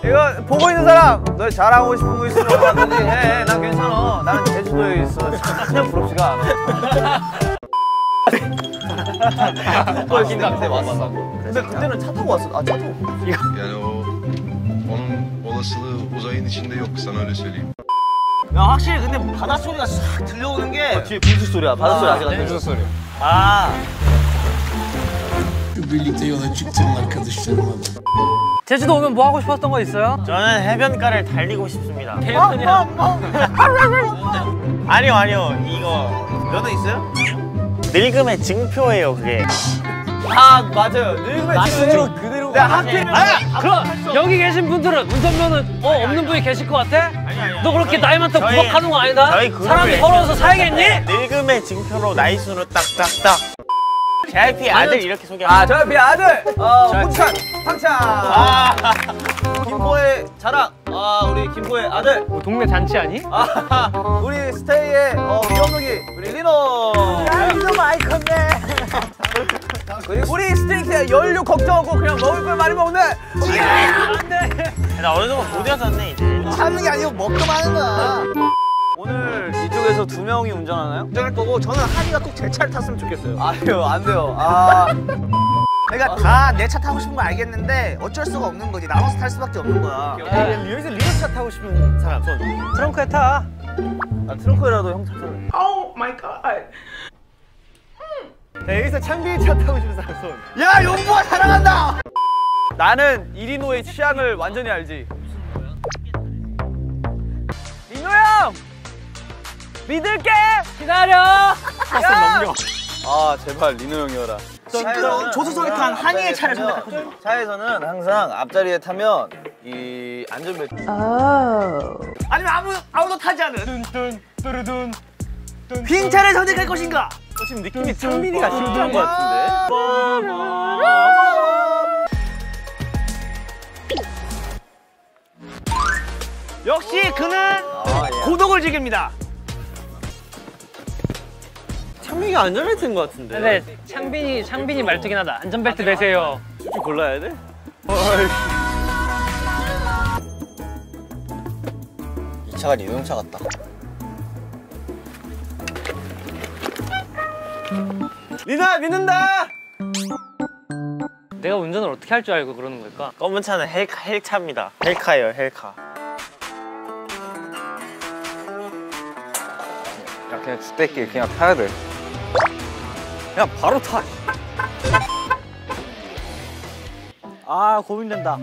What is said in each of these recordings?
이거 보고 있는 사람 너 잘하고 싶은 거 있으면 얼마든지 해. 난 괜찮아. 나는 제주도에 있어. 전혀 부럽지가 않아. 그때 왔어. 근데 그때는 차 타고 왔어. 아, 차 타고. Yani onun olasılığı uzayın içinde yok, sana öyle söyleyeyim. 야, 확실히 근데 바닷소리가 싹 들려오는 게 뒤에 분수 소리야. 바닷소리 아직 안 들려. 분수 소리. 아. Birlikte yola çıktım arkadaşlarımla. 제주도 오면 뭐 하고 싶었던 거 있어요? 저는 해변가를 달리고 싶습니다. 해변이랑 아니요 이거 면허 있어요? 늙음의 증표예요 그게. 아, 맞아요. 늙으면 지금 그대로. 내가 하필. 그럼 여기 계신 분들은 운전면허 없는 분이 계실 것 같아? 너 그렇게 나이 많다고 부각하는 거 아니다? 사람이 서러워서 살겠니? 늙음의 증표로 나이순으로 딱딱딱. JYP 아들 이렇게 소개합니다. 아, JYP 아들. 문찬, 황찬. 김보의 자랑. 우리 김보의 아들. 뭐 동네 잔치 아니? 우리 스테이의 위험무기 우리 리노. 야, 리노 많이 컸네. 그리고 우리 스테이크에 연료 걱정하고 그냥 먹을 걸 많이 먹네. 안돼. 나 어느 정도 못 이어졌네 이제. 참는 게 아니고 먹고 마는 거야. 오늘 이쪽에서 2명이 운전하나요? 운전할 거고 저는 한이가 꼭 제 차를 탔으면 좋겠어요. 아니요, 안 돼요. 내가 다 내 차 타고 싶은 거 알겠는데 어쩔 수가 없는 거지. 나눠서 탈 수밖에 없는 거야. 여기서 리노 차 타고 싶은 사람 손. 트렁크에 타. 트렁크라도 형 차 타래. 오 마이 갓. 네, 여기서 창빈이 차 타고 싶은 사람 손. 야, 용부가 사랑한다. 나는 이리노의 취향을 완전히 알지. 리노 형! 믿을게! 기다려! 넘겨. 제발 리노 형이어라. 시끄러운 조수석에 탄 한이의 차를 선택할 거죠. 차에서는 항상 앞자리에 타면 이 안전벨트. 아니면 아무도 타지 않은 빈 차를 선택할 것인가? 지금 느낌이 창민이가 힘든 것 같은데. 역시 그는 고독을 즐깁니다. 창민이가 안전벨트인 것 같은데. 근데 창빈이 말투긴 하다. 안전벨트 매세요. 솔직히 골라야 돼? 이 차가 리노차 같다. 리나 믿는다. 내가 운전을 어떻게 할 줄 알고 그러는 걸까? 검은 차는 헬카입니다. 헬카예요 헬카. 야, 그냥 주택길 그냥 타야 돼. 그냥 바로 타. 고민된다.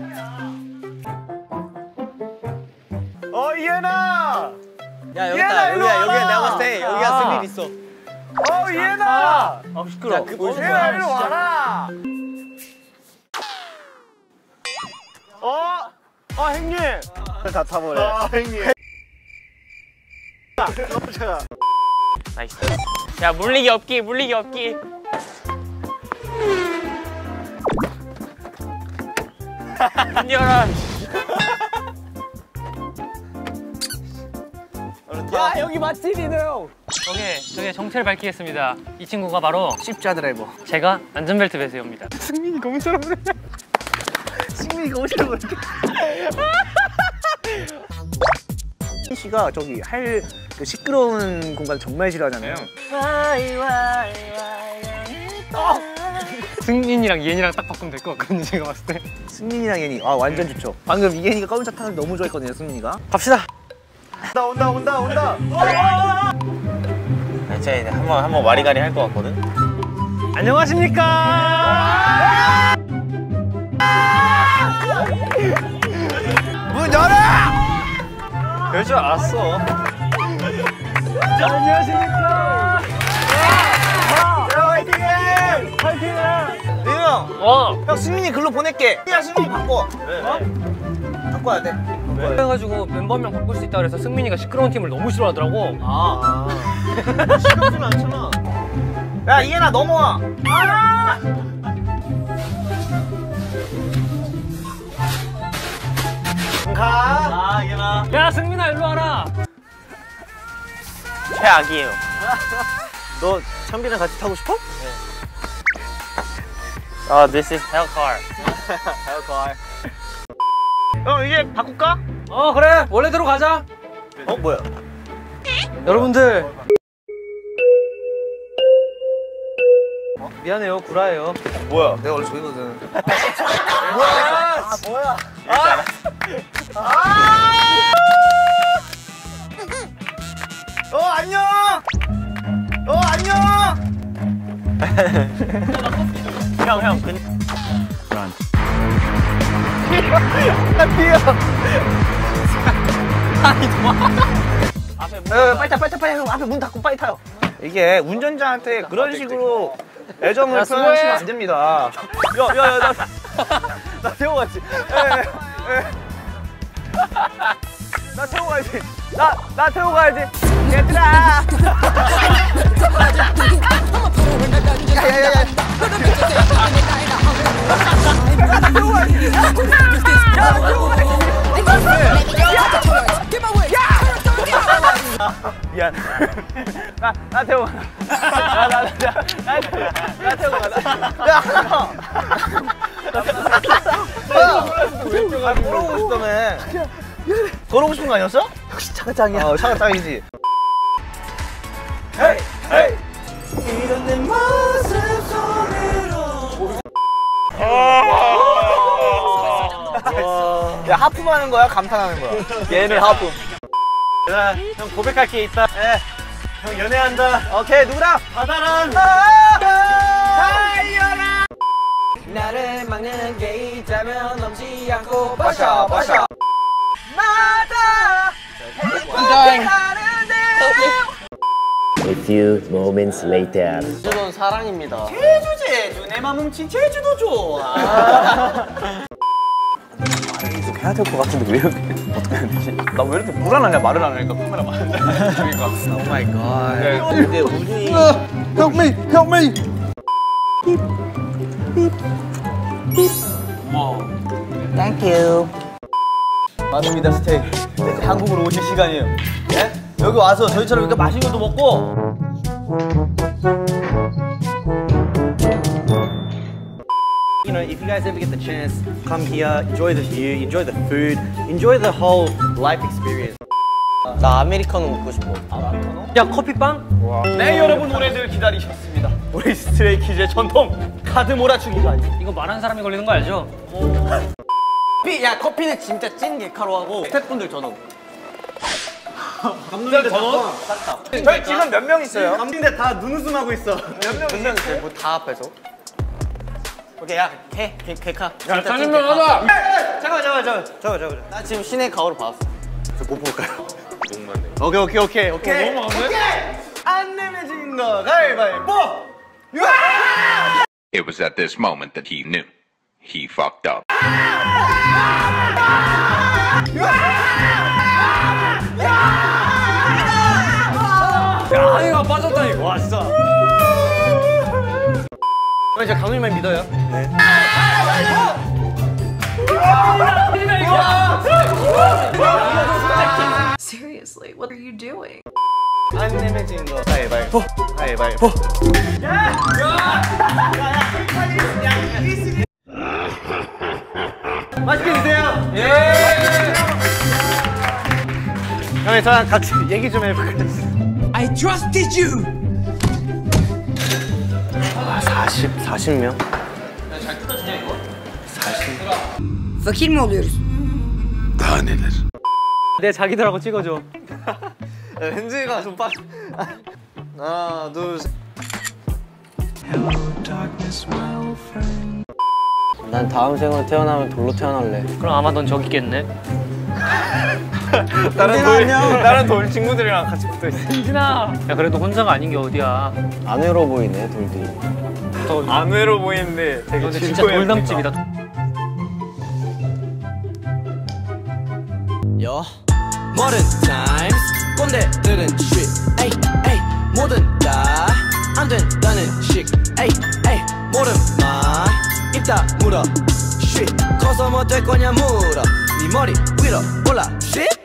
이해나. 야 여기야 내가 봤을 때 여기가 쓸 일 있어. 이해나. 시끄러. 이해나 일로 와라. 형님. 다 타버려. 형님. 나이스. 야 물리기 없기. 문 열어. 야, 여기 맛집이네요. 저게 정체를 밝히겠습니다. 이 친구가 바로 십자 드라이버. 제가 안전벨트 매세요입니다. 승민이가 오시라고 그래. 승민이가 오시라고 그래. 승민 씨가 저기 그 시끄러운 공간 정말 싫어하잖아요. 승민이랑 이엔이랑 딱 바꾸면 될 것 같거든요, 제가 봤을 때. 승민이랑 이엔이 완전 좋죠. 방금 이엔이가 검은 차 타는 거 너무 좋아했거든요, 승민이가. 갑시다. 온다. 자 이제 한번 와리가리 할 것 같거든. 안녕하십니까? 문 열어! 그럴 줄 알았어. 안녕하십니까? 화이팅해! 리노 형 승민이 글로 보낼게. 야, 승민이 바꿔. 바꿔야 돼. 그래가지고 멤버 한 명 바꿀 수 있다 그래서 승민이가 시끄러운 팀을 너무 싫어하더라고. 시끄럽진 않잖아. 야, 이해나 넘어와. 가. 이해나. 야 승민아 일로 와라. 최악이에요. 너 창빈이랑 같이 타고 싶어? This is hell car. hell car. 형 이제 바꿀까? 그래 원래대로 가자. 뭐야? 여러분들 미안해요 구라예요. 뭐야? 내가 원래 저기거든. 뭐야? 안녕. 안녕. 형. 빨리 형 앞에 문 닫고 빨리 타요. 이게 운전자한테 그런 식으로 애정을 표현하시면 안 됩니다. 야, 나 태워 가야지. 나 태워 가야지. 나 태워 가야지. 얘들아. 야야야야. 미안. 나 태워. 나 태워 가자. 야. 걸어오고 싶다며. 걸어오고 싶은 거 아니었어? 역시 차가 짱이야. 차가 짱이지. 헤이. 이런 내 모습 속으로. 야 하품하는 거야? 감탄하는 거야? 얘는 하품. 형 고백할 게 있다. 형 연애한다. 오케이 누구랑? 바다랑. 달려라. 나를 막는 게 있다면 넘지 않고 빠샤. 나다. 행복해하는데. A few moments later. 제주도는 사랑입니다. 제주 내 맘 훔친 제주도 좋아. 계속 해야 될 것 같은데 왜 이렇게 어떻게 해야 되지? 나 왜 이렇게 불안하냐 말을 안 하니까 카메라 많은데. 오 마이 갓. 근데 우준이 Help me! 땡큐. 맞습니다 스테이. 한국으로 오실 시간이에요. 예? 여기 와서 저희처럼 이렇게 맛있는 것도 먹고. You know, if you guys ever get the chance, come here, enjoy the view, enjoy the food, enjoy the whole life experience. 나 아메리카노 먹고 싶어. 야 커피빵? 네 여러분 오래들 기다리셨습니다. 우리 스트레이키즈의 전통 카드 몰아주기가 이거 말하는 사람이 걸리는 거 알죠? 야 커피는 진짜 찐 개카로하고 스태프분들 전원. 감독님들 전원? 저희 지금 몇 명 있어요? 감독님들 다 눈웃음하고 있어. 몇 명 있어요? 뭐다 앞에서. 오케이 야 개카. 야 짜증나 하자. 잠깐만. 나 지금 신의 가오를 받았어. 저못 볼까요? 오케이. 너무 많네. 안 내면 진 거 가위바위보. It was at this moment that he knew. He fucked up. 야 이거 빠졌다 이거. 와 진짜. 이제 감독님만 믿어요. 네. Seriously, what are you doing? 안 내면 진 거 가위바위보. 맛있게 드세요. 형님 저랑 같이 얘기 좀 해볼까요? I trusted you! 40명? Fakir mi oluyoruz? Daha neler? 내 자기들하고 찍어줘. 현지가 좀 빠. 하나, 둘, 셋. 난 다음 생으로 태어나면 돌로 태어날래. 그럼 아마 넌 저기 있겠네. 다른 돌 친구들이랑 같이 붙어 있어. 현진아. 야 그래도 혼자가 아닌 게 어디야. 안 외로워 보이네 돌들이. 안 외로 보이는데 되게 근데 진짜 돌담집이다. Modern times 꼰대들은 shit 에이 에이 뭐든 다 안 된다는 식 에이 에이 모른 말 입 다물어 shit 커서 뭐 될 거냐 물어 네 머리 위로 올라 shit